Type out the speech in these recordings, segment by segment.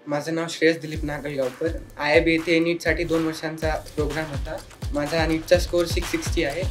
माझं नाव श्रेयस दिलीप नागलगावकर. IIB येथे नीटसाठी 2 वर्षांचा प्रोग्राम होता. माझा नीटचा स्कोर 660 आहे.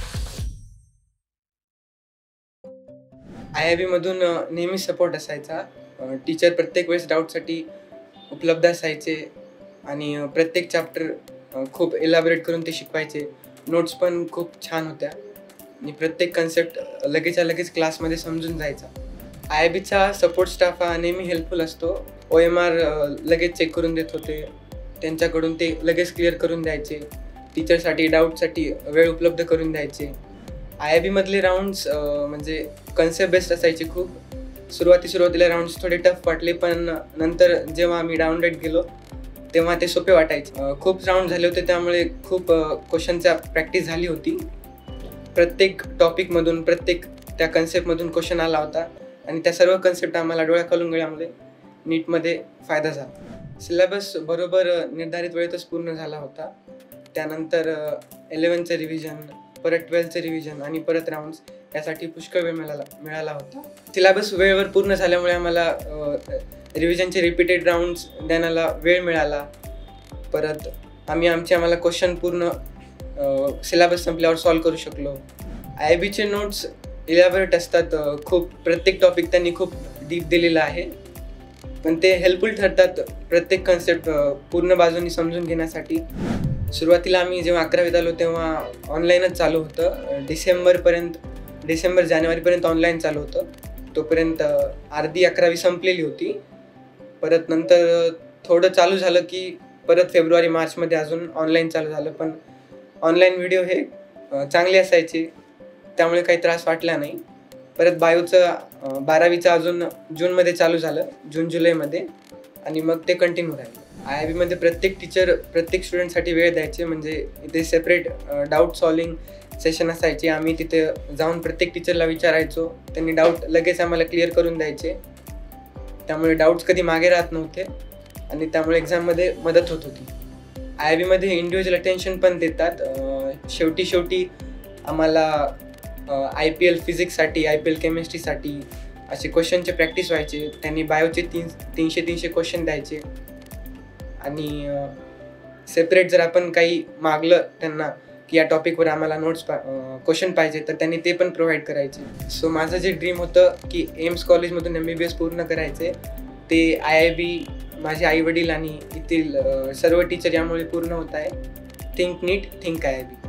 IIBमधून नेहमी सपोर्ट असायचा. टीचर प्रत्येक वेळेस डाऊटसाठी उपलब्ध असायचे आणि प्रत्येक चॅप्टर खूप इलॅबोरेट करून ते शिकवायचे. नोट्स पण खूप छान होत्या आणि प्रत्येक कन्सेप्ट लगेचच्या लगेच क्लासमध्ये समजून जायचा. IIBचा सपोर्ट स्टाफ हा नेहमी हेल्पफुल असतो. OMR लगेच चेक करून देत होते. त्यांच्याकडून ते लगेच क्लिअर करून द्यायचे. टीचरसाठी डाऊटसाठी वेळ उपलब्ध करून द्यायचे. IIBमधले राऊंड्स म्हणजे कन्सेप्ट बेस्ड असायचे खूप. सुरुवातीला राऊंड्स थोडे टफ वाटले, पण नंतर जेव्हा आम्ही डाऊनरेट गेलो तेव्हा ते सोपे वाटायचे. खूप राऊंड झाले होते, त्यामुळे खूप क्वेश्चनच्या प्रॅक्टिस झाली होती. प्रत्येक टॉपिकमधून प्रत्येक त्या कन्सेप्टमधून क्वेश्चन आला होता आणि त्या सर्व कन्सेप्ट आम्हाला डोळ्याखालून गेल्यामुळे नीटमध्ये फायदा झाला. सिलेबस बरोबर निर्धारित वेळेतच पूर्ण झाला होता. त्यानंतर 11चं रिव्हिजन, परत 12चं रिव्हिजन आणि परत राऊंड्स यासाठी पुष्कळ वेळ मिळाला होता. सिलेबस वेळेवर पूर्ण झाल्यामुळे आम्हाला रिव्हिजनचे रिपीटेड राऊंड्स देण्याला वेळ मिळाला. परत आम्हाला क्वेश्चन पूर्ण सिलेबस संपल्यावर सॉल्व करू शकलो. IIBचे नोट्स इलॅबोरेट असतात. खूप प्रत्येक टॉपिक त्यांनी खूप डीप दिलेला आहे, पण ते हेल्पफुल ठरतात प्रत्येक कन्सेप्ट पूर्ण बाजूनी समजून घेण्यासाठी. सुरुवातीला आम्ही जेव्हा 11वीत आलो तेव्हा ऑनलाईनच चालू होतं. डिसेंबर-जानेवारीपर्यंत ऑनलाईन चालू होतं. तोपर्यंत अर्धी 11वी संपलेली होती. परत नंतर थोडं चालू झालं की परत फेब्रुवारी-मार्चमध्ये अजून ऑनलाईन चालू झालं. पण ऑनलाईन व्हिडिओ हे चांगले असायचे, त्यामुळे काही त्रास वाटला नाही. परत बायोचं 12वीचं अजून जूनमध्ये चालू झालं, जून-जुलैमध्ये, आणि मग ते कंटिन्यू राहिलं. IIBमध्ये प्रत्येक टीचर प्रत्येक स्टुडंटसाठी वेळ द्यायचे. म्हणजे इथे सेपरेट डाऊट सॉल्विंग सेशन असायचे. आम्ही तिथे जाऊन प्रत्येक टीचरला विचारायचो. त्यांनी डाऊट लगेच आम्हाला क्लिअर करून द्यायचे. त्यामुळे डाऊट्स कधी मागे राहत नव्हते आणि त्यामुळे एक्झाममध्ये मदत होत होती. IIBमध्ये इंडिव्हिज्युअल अटेन्शन पण देतात. शेवटी आम्हाला IPL फिजिक्ससाठी, IPL केमिस्ट्रीसाठी असे क्वेश्चनचे प्रॅक्टिस व्हायचे. त्यांनी बायोचे 300 क्वेश्चन द्यायचे आणि सेपरेट जर आपण काही मागलं त्यांना की या टॉपिकवर आम्हाला क्वेश्चन पाहिजे, तर त्यांनी ते पण प्रोव्हाइड करायचे. सो माझं जे ड्रीम होतं की एम्स कॉलेजमधून MBBS पूर्ण करायचे, ते IIB, माझे आईवडील आणि येथील सर्व टीचर यामुळे पूर्ण होत आहे. Think NEET, think IIB.